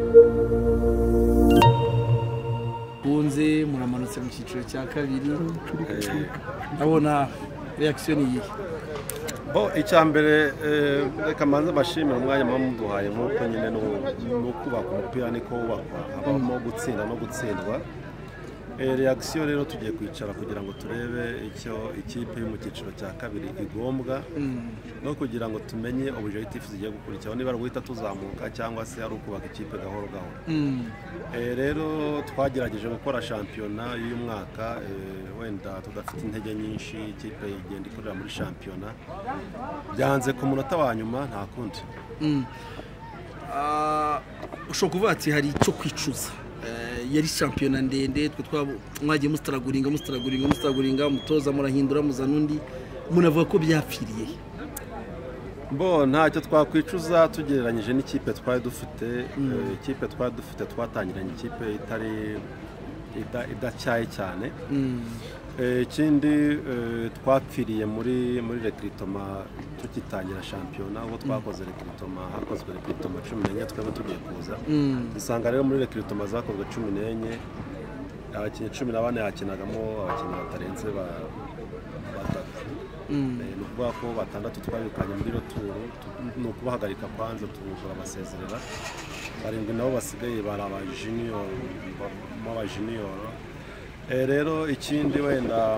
bunze muramanutse mu cyiciro cya kabiri abona reaction yi bo icyambere reka manze bashimira umwanya muduhaye nk'uko nyine no kubaka umupira niko wubakwa habamo gutsinda no gutsindwa reaction rero tugiye kwicara kugira ngo turebe icyo ikipe mu cyiciro cya kabiri igombwa no kugira ngo tumenye objectif zigiye gukurikiraho niba guhita tuzamuka cyangwa se ari ukubaka ikipe gahoro gahoro rero twagerageje gukora shampiyona y'uyu mwaka wenda tudafite intege nyinshi ikipe igenda ikorera muri shampiyona byanze ku munota wa nyuma nta kundi ushobora kuvuga ati hari icyo kwicuza yari shampiyona ndende twe mwagiye mustaraguringa umutoza murahindura muzana undi munavuga ko byapfiriye bo ntacyo twakwicuza tugereranyije n'ikipe twari dufite twatangiranye ikipe idacyaye cyane ikindi twapfiriye muri recruitment tukitangira shampiyona ubwo twakoze recruitment hakozwe recruitment 14 twebwe tugiye kuza dusanga rero muri recruitment zakozwe 14 abakinnyi 14 hakinagamo abakinnyi batarenze batatu n'ubwo ko batandatu twabikanye muri roturo no kubahagarika kwanza tugura amasezerera barindwi nabo basigaye baraba junior rero ikindi wenda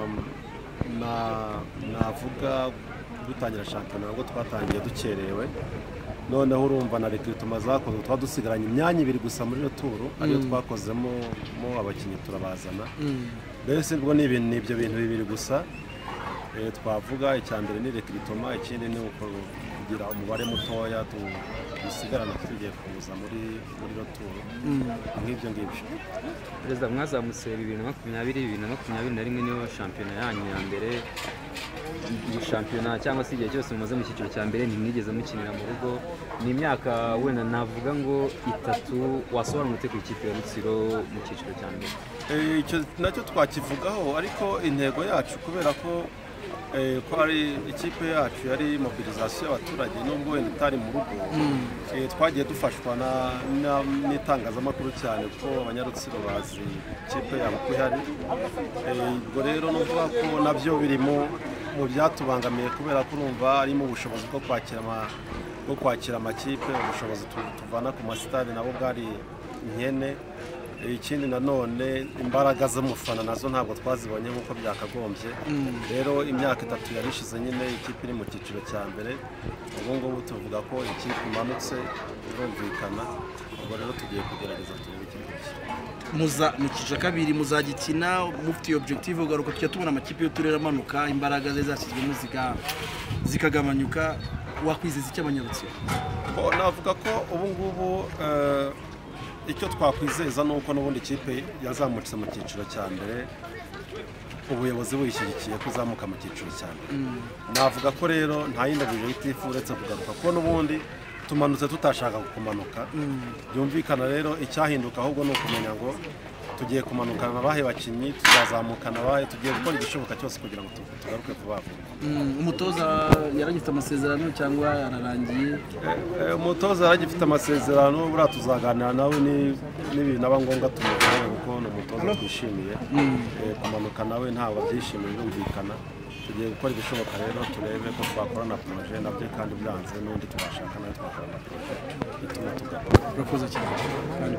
navuga dutangira shampiyona ngo twatangiye dukerewe noneho urumva na recruitment zakoze twadusigaranye imyanya ibiri gusa muri roturo ariyo twakozemo abakinnyi turabazana mbese ubwo ni ibyo bintu bibiri gusa twavuga icyambere ni recruitment ikindi ni kugira umubare mutoya dusigarana tugiye kuza muri roturo nk'ibyo ngibyo Perezida mwazamutse 2020-2021 niyo shampiyona yanyu ya mbere iyi shampiyona cyangwa se igihe cyose mumaze mu cyiciro cya mbere ntimwigeze mukinira mu rugo ni imyaka wenda navuga ngo 3 wasobanura ku ikipe ya Rutsiro mu cyiciro cya mbere icyo nacyo twakivugaho ariko intego yacu kubera ko ari ikipe yacu yari mobilisation y'abaturage nubwo wenda itari mu rugo twagiye dufashwa n'itangazamakuru cyane ko abanyarutsiro bazi ikipe yabo ko ihari ubwo rero nuvuga ko nabyo birimo mu byatubangamiye kubera ko urumva arimo ubushobozi bwo kwakira amakipe ubushobozi tuvana ku masitade nabo bwari nkene ikindi nanone imbaraga z'umufana nazo ntabwo twazibonye nk'uko byakagombye rero imyaka 3 yarishize nyine ikipe iri mu cyiciro cya mbere ubu ngubu tuvuga ko ikipe imanutse irumvikana ubwo rero tugiye kugerageza turebe ikipe muza mu cyiciro kabiri muzagikina mufite objective ugaruka tujya tubona amakipe y'uturere amanuka imbaraga ze zashyizwemo zikagabanyuka wakwizeza icyo abanyarutsiro navuga ko ubu ngubu icyo twakwizeza nuko n'ubundi ikipe yazamutse mu cyiciro cya mbere ubuyobozi buyishyigikiye kuzamuka mu cyiciro cya mbere navuga ko rero nta yindi objectif uretse kugaruka ko n'ubundi tumanutse tutashaka kumanuka byumvikana rero icyahinduka ahubwo no kumenya ngo tugiye kumanukana abahe bakinyi tuzazamukana abahe tugiye gukora igishoboka cyose kugira ngo tugaruke vuba vuba umutoza yaragifite amasezerano cyangwa yararangiye umutoza yaragifite amasezerano bura tuzaganira nawe n'ibintu naba ngombwa tumubwire kuko ni umutoza twishimiye kumanuka nawe ntabwo byishimiye birumvikana tugiye gukora ibishoboka rero turebe ko twakora na projet nabyo kandi byanze n'undi twashaka nawe twakora na projet ituma tugakora urakoze cyane